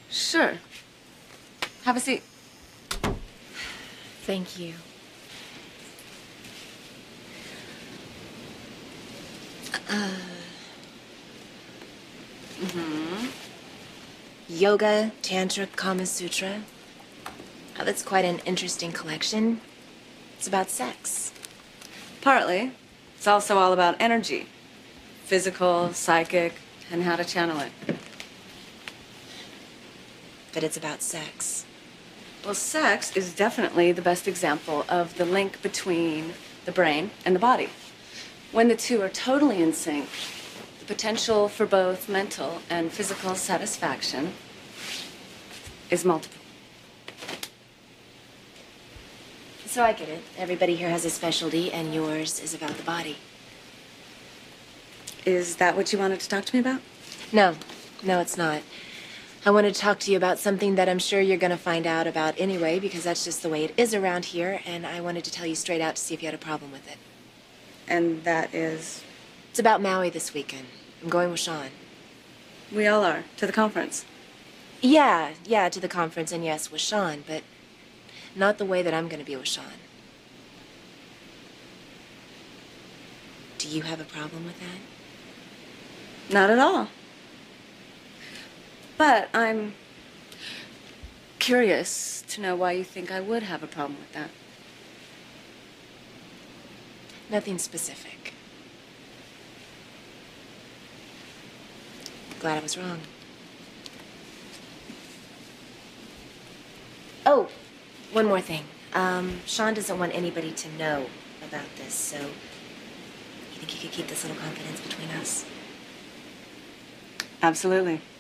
Sure. Have a seat. Thank you. Yoga, Tantra, Kama Sutra. Oh, that's quite an interesting collection. It's about sex. Partly. It's also all about energy. Physical, psychic, and how to channel it. But it's about sex. Well, sex is definitely the best example of the link between the brain and the body. When the two are totally in sync, the potential for both mental and physical satisfaction is multiple. So I get it. Everybody here has a specialty, and yours is about the body. Is that what you wanted to talk to me about? No, it's not. I wanted to talk to you about something that I'm sure you're going to find out about anyway, because that's just the way it is around here, and I wanted to tell you straight out to see if you had a problem with it. And that is? It's about Maui this weekend. I'm going with Sean. We all are. To the conference. Yeah, to the conference, and yes, with Sean, but not the way that I'm going to be with Sean. Do you have a problem with that? Not at all. But I'm curious to know why you think I would have a problem with that. Nothing specific. Glad I was wrong. Oh, one more thing. Sean doesn't want anybody to know about this, so you think you could keep this little confidence between us? Absolutely.